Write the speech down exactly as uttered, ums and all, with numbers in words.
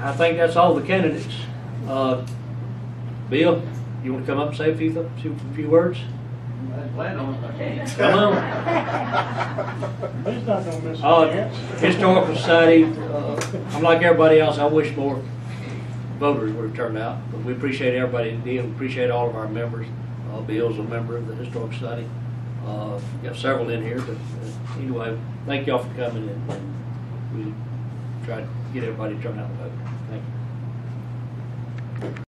I think that's all the candidates. Uh, Bill, you want to come up and say a few, th few, few words? Plan on it, I can't. Come on. He's not gonna miss a Uh, chance. Historical Society, uh, I'm like everybody else, I wish more voters would have turned out, but we appreciate everybody that did. We appreciate all of our members. Uh, Bill's a member of the Historical Society. Uh, we got several in here, but uh, anyway, thank y'all for coming, and, and we tried to get everybody to turn out and vote. Thank you.